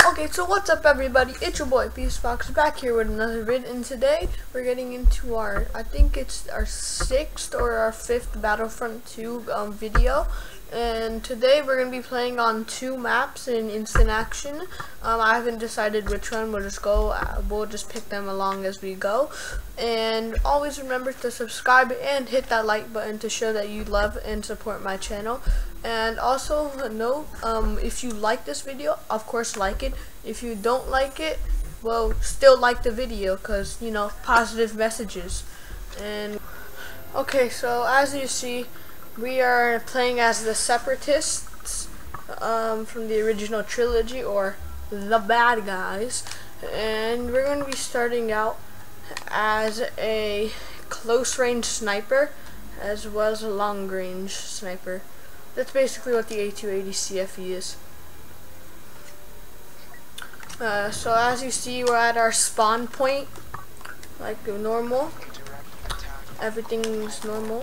Okay, so what's up everybody, it's your boy Beastbox back here with another vid, and today we're getting into our, I think it's our 6th or our 5th Battlefront 2 video, and today we're going to be playing on 2 maps in instant action. I haven't decided which one, we'll just pick them along as we go, and always remember to subscribe and hit that like button to show that you love and support my channel. And also note, if you like this video, of course like it. If you don't like it, well, still like the video, because, you know, positive messages. And okay, so as you see, we are playing as the Separatists from the original trilogy, or the bad guys. And we're going to be starting out as a close range sniper as well as a long range sniper. That's basically what the A280 CFE is. So as you see, we're at our spawn point, like normal. Everything's normal.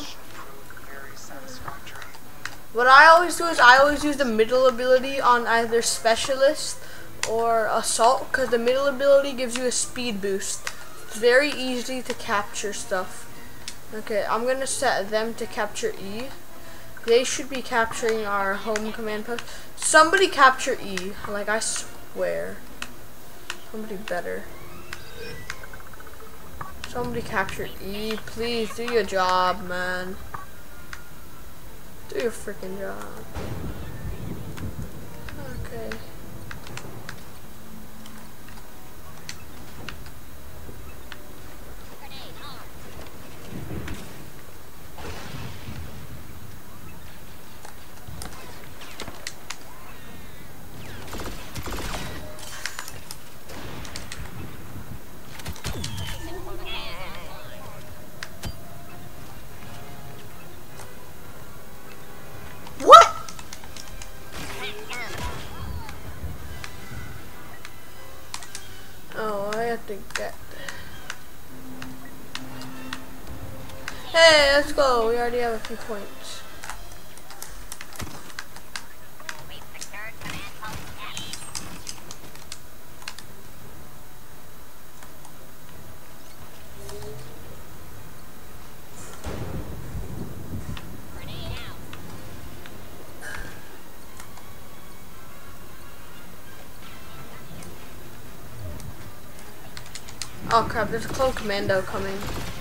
What I always do is I always use the middle ability on either specialist or assault, because the middle ability gives you a speed boost. It's very easy to capture stuff. Okay, I'm gonna set them to capture E. They should be capturing our home command post. Somebody capture E. Like, I swear. Somebody better. Somebody capture E. Please, do your job, man. Do your freaking job. Okay. Oh, I have to get. Hey, let's go. We already have a few points. Oh crap, there's a clone commando coming.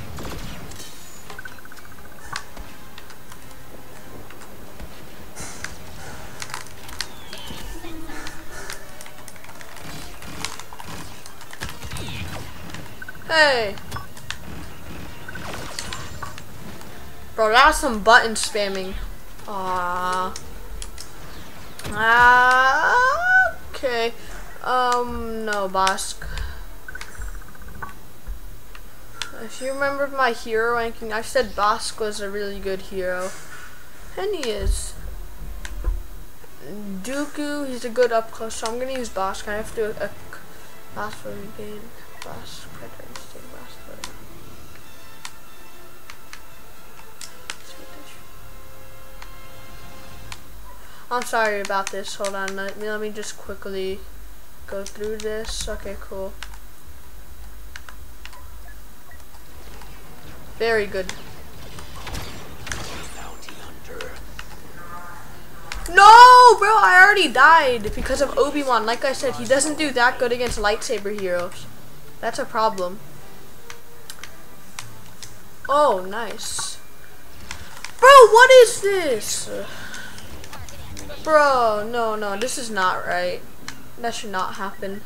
Hey! Bro, that's some button spamming. Okay. No, Bosk. If you remember my hero ranking, I said Bosk was a really good hero. And he is. Dooku, he's a good up close, so I'm gonna use Bosk. I have to Bosk for regain. Bosk, Predator Instinct, Bosk for. I'm sorry about this. Hold on, let me just quickly go through this. Okay, cool. Very good. No, bro, I already died because of Obi-Wan. Like I said, he doesn't do that good against lightsaber heroes. That's a problem. Oh, nice. Bro, what is this? Bro, no, this is not right. That should not happen.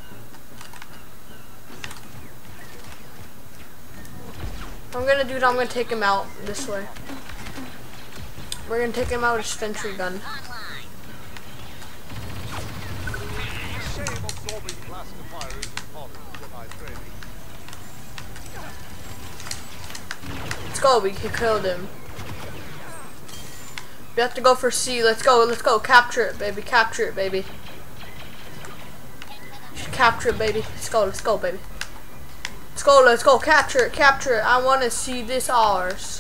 I'm gonna do it, I'm gonna take him out this way. We're gonna take him out with a sentry gun. Let's go, we killed him. We have to go for C, let's go, capture it, baby, capture it, baby. Capture it, baby, let's go, baby. Let's go, capture it, I wanna see this ours.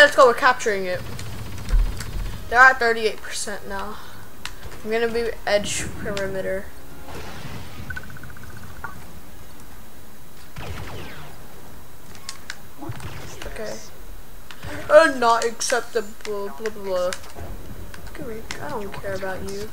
let's go. We're capturing it. They're at 38% now. I'm gonna be edge perimeter. Okay. Not acceptable. Blah blah blah. I don't care about you.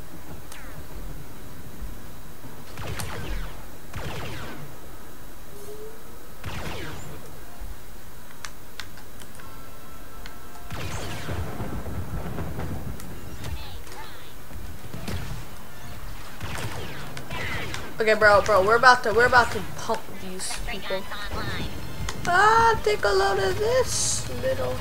Okay, bro, we're about to pump these people. Take a load of this little.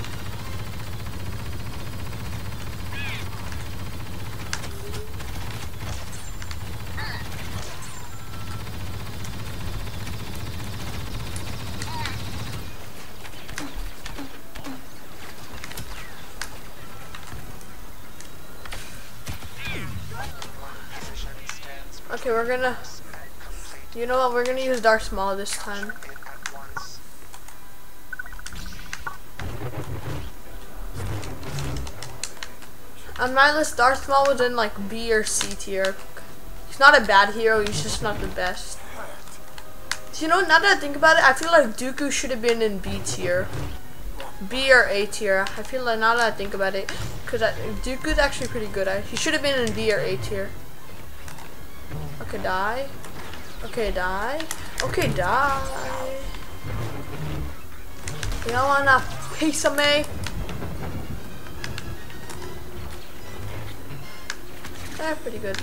Okay, we're gonna. You know what? We're gonna use Darth Maul this time. On my list, Darth Maul was in like B or C tier. He's not a bad hero, he's just not the best. So, you know, now that I think about it, I feel like Dooku should have been in B tier. B or A tier. I feel like now that I think about it, because Dooku's actually pretty good. He should have been in B or A tier. Okay, die. Okay, die. Okay, die. You don't want a piece of me? They're pretty good.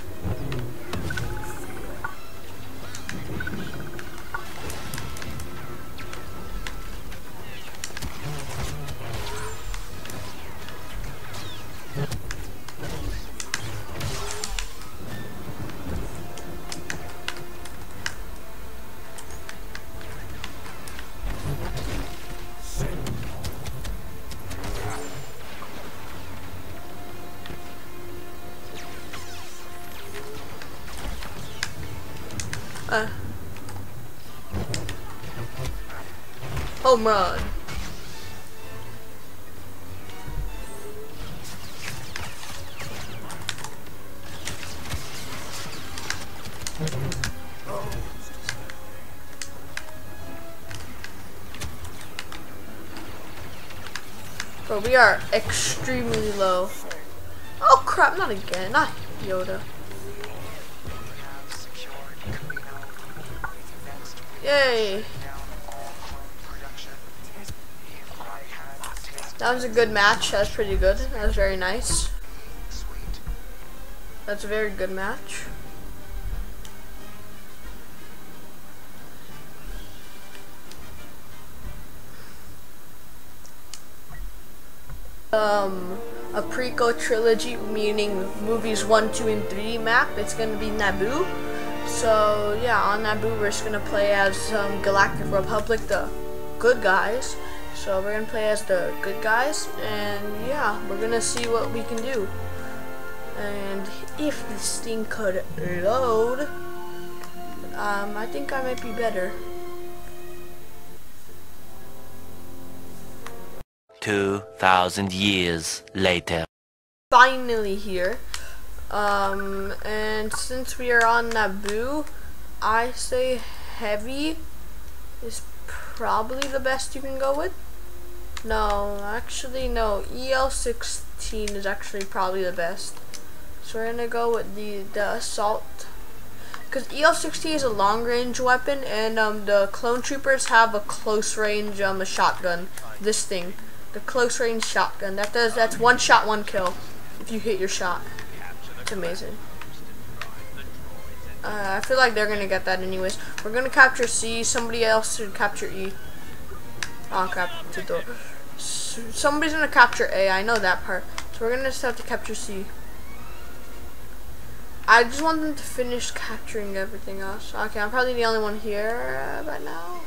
Home run. Bro, we are extremely low. Oh crap, not again, not Yoda. Yay. That was a good match. That was pretty good. That was very nice. That's a very good match. A prequel trilogy, meaning movies 1, 2, and 3 map. It's gonna be Naboo. So yeah, on Naboo we're just gonna play as Galactic Republic, the good guys. So we're gonna play as the good guys, and yeah, we're gonna see what we can do. And if this thing could load, I think I might be better. 2,000 years later. Finally here. And since we are on Naboo, I say heavy is probably the best you can go with. No, actually no, EL-16 is actually probably the best. So we're gonna go with the assault, because EL-16 is a long range weapon, and the clone troopers have a close range a shotgun. This thing, the close range shotgun, that's one shot, one kill if you hit your shot. It's amazing. I feel like they're gonna get that anyways. We're gonna capture C. Somebody else should capture E. Oh crap! Somebody's gonna capture A. I know that part. So we're gonna just have to capture C. I just want them to finish capturing everything else. Okay, I'm probably the only one here right now.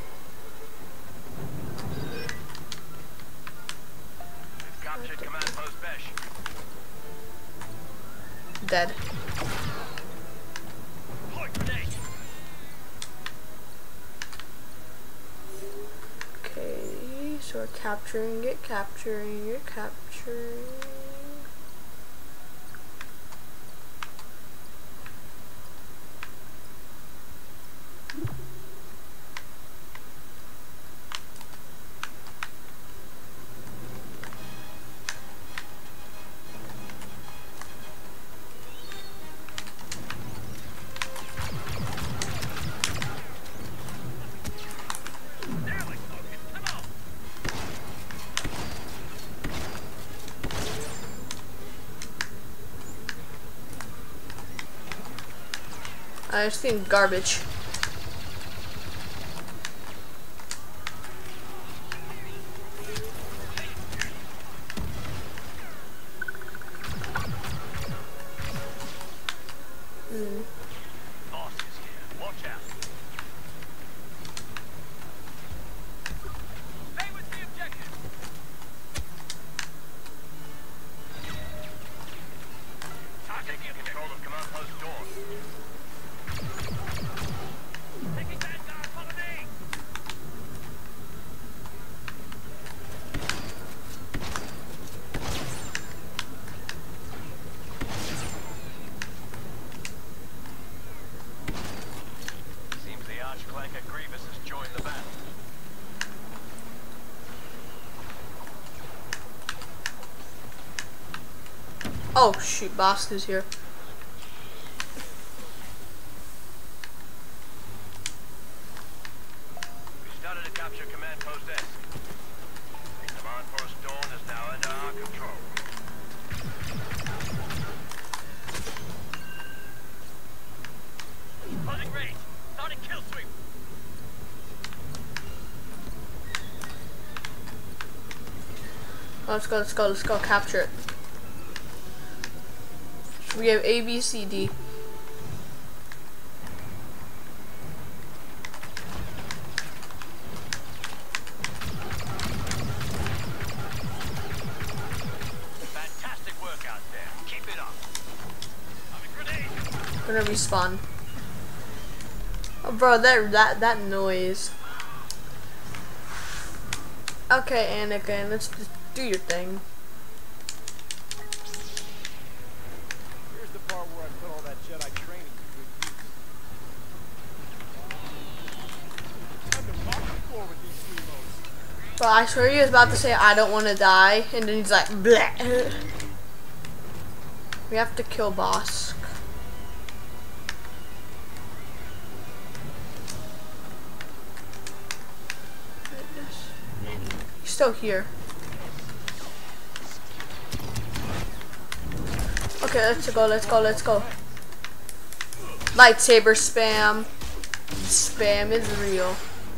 Dead. Okay, So we're capturing it, capturing it, capturing. I just think garbage. Boss is here. Watch out. Stay with the objective. Taking control of command post door. Taking that guard, follow me. Seems the archclanker Grievous has joined the battle. Oh shoot, boss is here. We started to capture command post S. Command post Dawn is now under our control. Closing range. Starting kill sweep. Oh, let's go, let's go, let's go, capture it. We have A, B, C, D. Fantastic work out there. Keep it up. I'm a grenade. We're gonna respawn. Oh, bro, that noise. Okay, Anakin, let's just do your thing. Here's the part where I put all that Jedi training to good use. I've been talking before with these primo's. But I swear he was about to say, I don't want to die, and then he's like, bleh. We have to kill boss. He's still here. Okay, let's go, let's go, let's go. Lightsaber spam. Spam is real.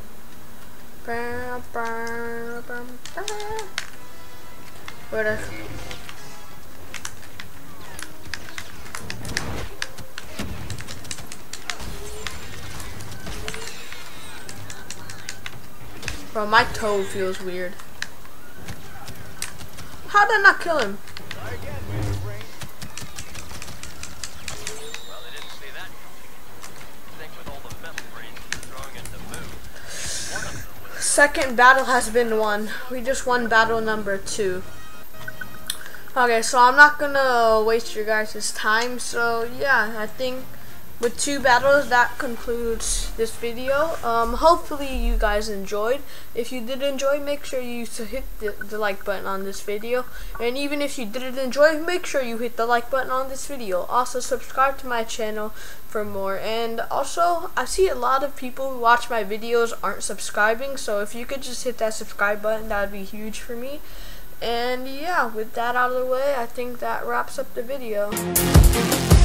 Where the... Bro, my toe feels weird. How did I not kill him? Try again, Major Brain. Well, they didn't see that coming. I think with all the metal brains throwing into move, one of them would have. Second battle has been won. We just won battle number 2. Okay, so I'm not gonna waste your guys' time. So yeah, I think with 2 battles that concludes this video. Hopefully you guys enjoyed. If you did enjoy, make sure you hit the like button on this video. And even if you didn't enjoy, make sure you hit the like button on this video. Also subscribe to my channel for more. And also, I see a lot of people who watch my videos aren't subscribing. So if you could just hit that subscribe button, that would be huge for me. And yeah, with that out of the way, I think that wraps up the video.